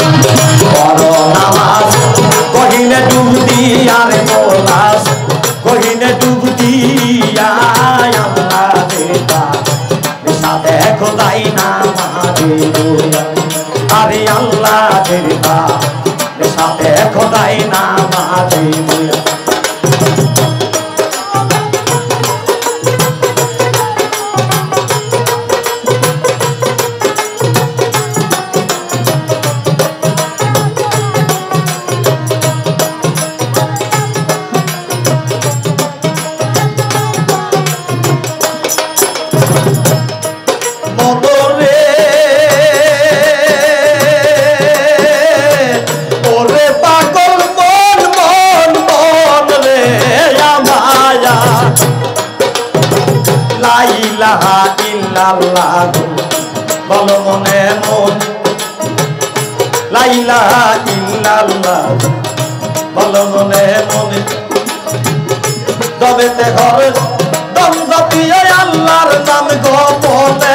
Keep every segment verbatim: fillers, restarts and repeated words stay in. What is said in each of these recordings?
পড়ো নামাজ কহিনে ডুব দিয়া রে মোলাস কহিনে ডুব দিয়া আল্লাহ দেবা সাথে খোদাই না মাঝে আরে আল্লাহ দেবা সাথে খোদাই না মাঝে বলো মনে মন লা ইলাহা ইল্লাল্লাহ বলো মনে মনে তবেতে ঘরে দম জপিয়ে আল্লাহর নাম গোপনে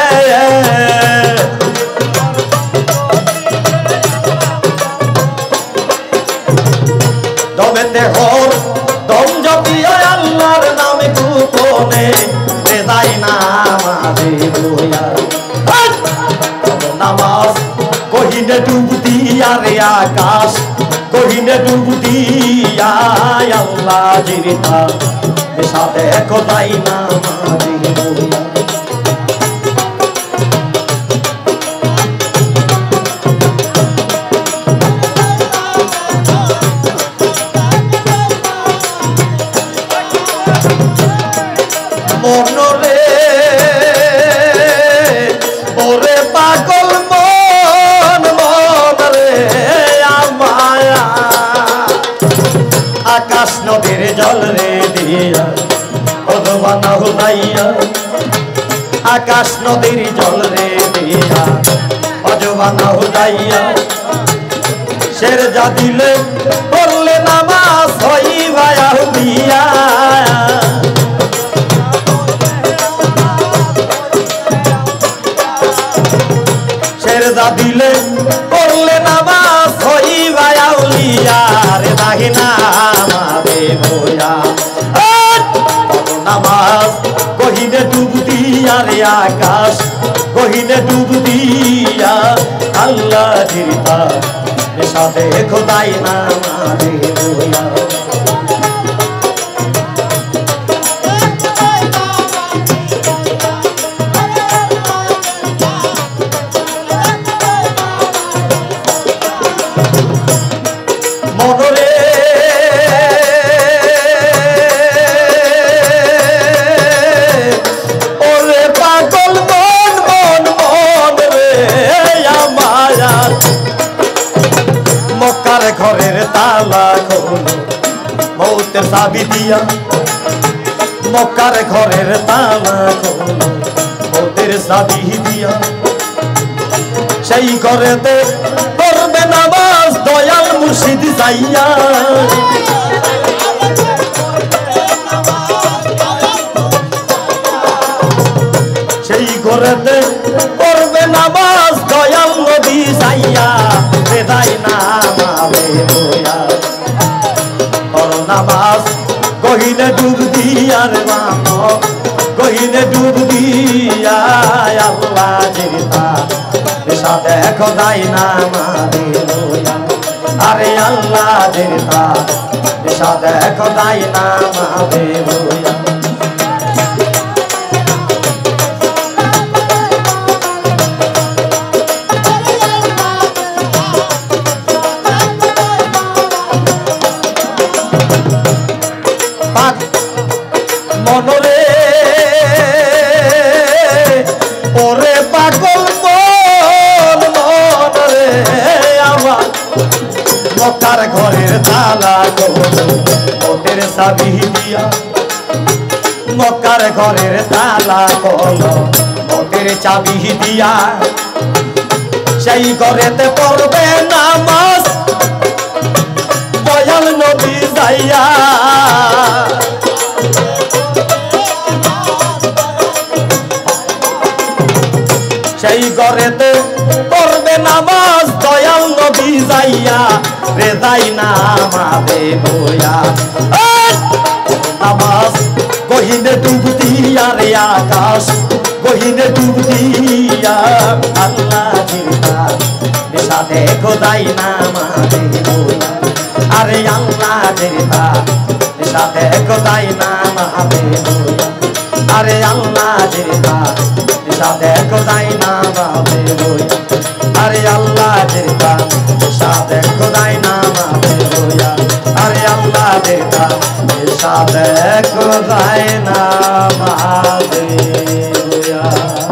তবেতে ঘর দম জপিয়ে আল্লাহর নাম গোপনে যাই না মাঝে বইয়া নামাজ কহিনে ডুব দিয়া রে আকাশ কহিনে ডুব দিয়া আল্লাহ জিরিতা সাথে কোথায় না মাঝে বইয়া মনরে ওরে পাগল মন মনরে আমায়া আকাশ নদীর জল রে দিয়া অদবানা হুনাইয়া আকাশ নদীর জল রে দিয়া অদবানা হুনাইয়া শের যা দিলে পড়লে নামাজ হই ভায়া দিয়া দা দিলে পড়লে নামাজ হই ভায়াউলিয়া রে দাহিনা মাবে ভোয়া নামাজ কহিনে ডুব দিয়া রে আকাশ কহিনে ডুব দিয়া আল্লাহ জিরিতা সাথে খোদাই না মাবে ভোয়া মনরে ওরে পাগল মন মন মন রে আমায়া মক্কার ঘরের তালা খোলো মৌতের চাবি দিয়া মক্কার ঘরের তালা খোলো মৌতের চাবি দিয়া সেই ঘরেতে পড়বে নামাজ দয়াল মুর্শিদ যাইয়া সেই ঘরেতে পড়বে নামাজ দয়াল নবী যাইয়া বেদাই নামাবে বইয়া পড় নামাজ কহিনে ডুব দিয়া রে মাম কহিনে ডুব দিয়া আল্লাহ জিরিতা সাথে খোদাই না মাবে বইয়া আরে আল্লাহ জিরিতা সাথে খোদাই না মাবে বইয়া মনরে ওরে পাগল মন মনরে আমার মক্কার ঘরের তালা ওদের চাবি দিয়া মক্কার ঘরের তালা কল ওদের চাবি দিয়া সেই ঘরেতে পড়বে নামাজ দয়াল নবী যাইয়া সেই ঘরেতে পড়বে নামাজ দয়াল নবী রেদাই না মাদে বইয়া নামাজ গহিনে ডুব দিয়া রে আকাশ গহিনে ডুব দিয়া আল্লাহ জিন্দা নিশাতে খোদাই না মাদে বইয়া আরে আল্লাহ জিন্দা নিশাতে খোদাই না মাদে বইয়া আরে আল্লাহ জিন্দা নিশাতে খোদাই না মাদে বইয়া আরে আল্লাহ জিন্দা নিশাতে খোদাই না মাদে বইয়া আরে আল্লাহ জিন্দা নিশাতে খোদাই না মাদে বইয়া